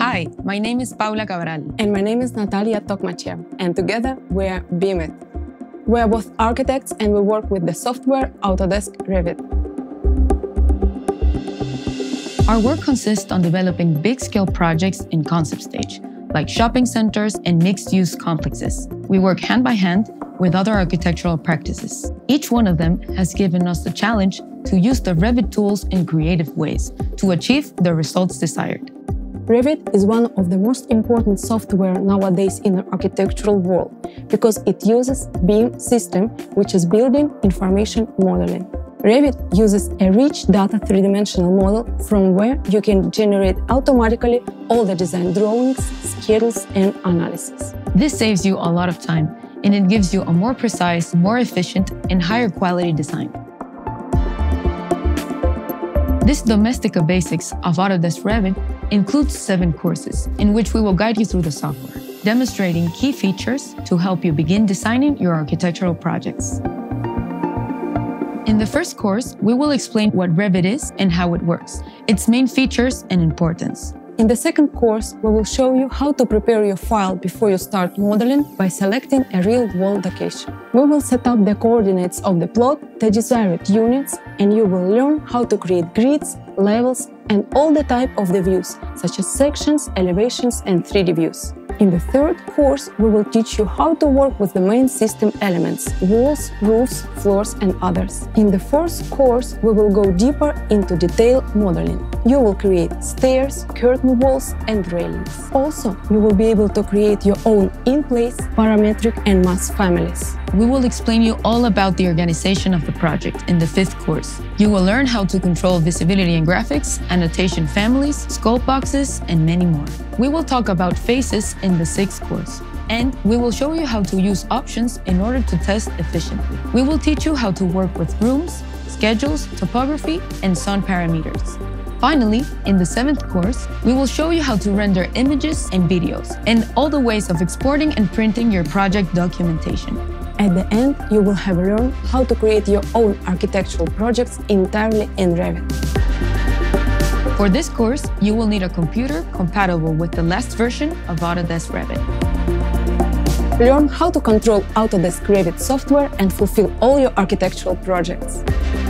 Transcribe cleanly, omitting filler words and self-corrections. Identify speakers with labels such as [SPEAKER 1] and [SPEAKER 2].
[SPEAKER 1] Hi, my name is Paula Cabral.
[SPEAKER 2] And my name is Nataliya Tokmacheva, and together we are BIM. We are both architects and we work with the software Autodesk Revit.
[SPEAKER 1] Our work consists on developing big-scale projects in concept stage, like shopping centers and mixed-use complexes. We work hand-by-hand with other architectural practices. Each one of them has given us the challenge to use the Revit tools in creative ways to achieve the results desired.
[SPEAKER 2] Revit is one of the most important software nowadays in the architectural world because it uses BIM system, which is Building Information Modeling. Revit uses a rich data three-dimensional model from where you can generate automatically all the design drawings, schedules, and analysis.
[SPEAKER 1] This saves you a lot of time, and it gives you a more precise, more efficient, and higher quality design. This Domestika Basics of Autodesk Revit includes 7 courses in which we will guide you through the software, demonstrating key features to help you begin designing your architectural projects. In the first course, we will explain what Revit is and how it works, its main features and importance.
[SPEAKER 2] In the second course, we will show you how to prepare your file before you start modeling by selecting a real-world location. We will set up the coordinates of the plot, the desired units, and you will learn how to create grids, levels, and all the type of the views, such as sections, elevations, and 3D views. In the third course, we will teach you how to work with the main system elements, walls, roofs, floors, and others. In the fourth course, we will go deeper into detailed modeling. You will create stairs, curtain walls, and railings. Also, you will be able to create your own in-place, parametric, and mass families.
[SPEAKER 1] We will explain you all about the organization of the project in the 5th course. You will learn how to control visibility and graphics, annotation families, scope boxes, and many more. We will talk about phases in the 6th course. And we will show you how to use options in order to test efficiently. We will teach you how to work with rooms, schedules, topography, and zone parameters. Finally, in the 7th course, we will show you how to render images and videos, and all the ways of exporting and printing your project documentation.
[SPEAKER 2] At the end, you will have learned how to create your own architectural projects entirely in Revit.
[SPEAKER 1] For this course, you will need a computer compatible with the last version of Autodesk Revit.
[SPEAKER 2] Learn how to control Autodesk Revit software and fulfill all your architectural projects.